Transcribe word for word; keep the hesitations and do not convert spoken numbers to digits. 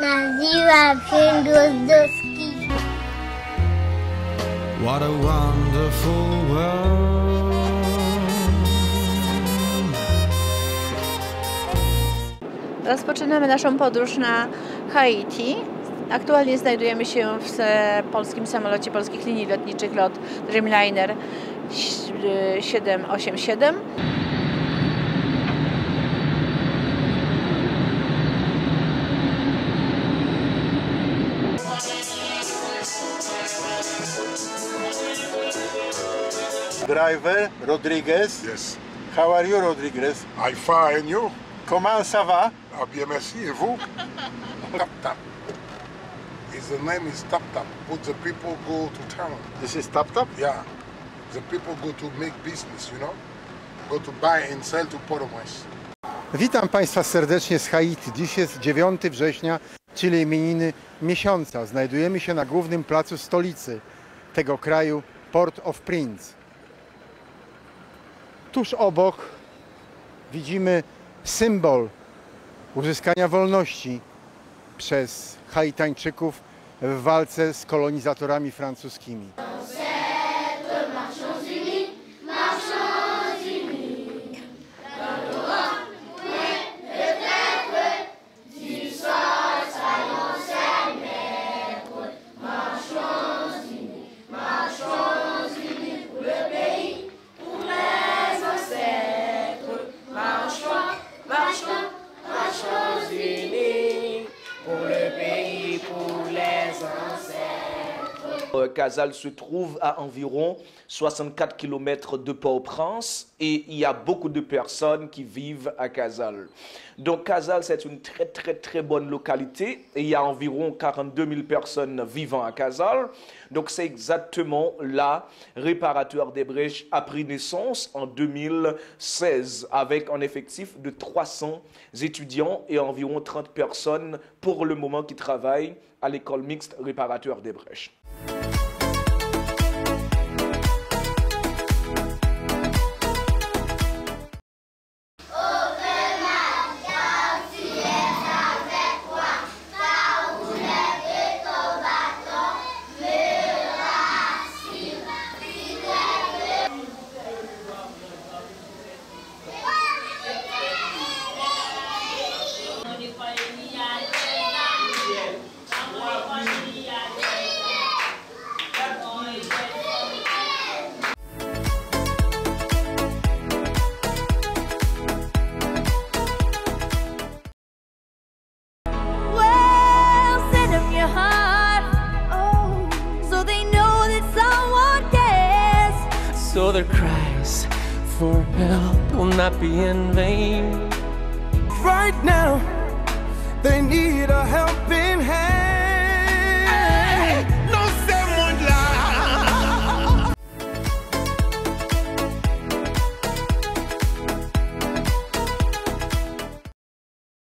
Nazywam się Drozdowski. What a wonderful world. Rozpoczynamy naszą podróż na Haiti. Aktualnie znajdujemy się w polskim samolocie polskich linii lotniczych LOT Dreamliner siedem osiem siedem. Driver Rodriguez. Yes. How are you, Rodriguez? I fine, and you? Comment ça va? Ah, bien, merci. Et vous? Tap Tap. His name is Tap Tap. But the people go to town. This is Tap Tap? Yeah. The people go to make business, you know? Go to buy and sell to Port-au-Prince. Witam Państwa serdecznie z Haiti. Dziś jest dziewiątego września, czyli imieniny miesiąca. Znajdujemy się na głównym placu stolicy tego kraju, Port-au-Prince. Tuż obok widzimy symbol uzyskania wolności przez Haitańczyków w walce z kolonizatorami francuskimi. Casals se trouve à environ soixante-quatre kilomètres de Port-au-Prince et il y a beaucoup de personnes qui vivent à Casals. Donc Casals, c'est une très très très bonne localité et il y a environ quarante-deux mille personnes vivant à Casals. Donc c'est exactement là, Réparateur des Brèches a pris naissance en deux mille seize avec un effectif de trois cents étudiants et environ trente personnes pour le moment qui travaillent à l'école mixte Réparateur des Brèches. So their cries for help will not be in vain. Right now, they need a help.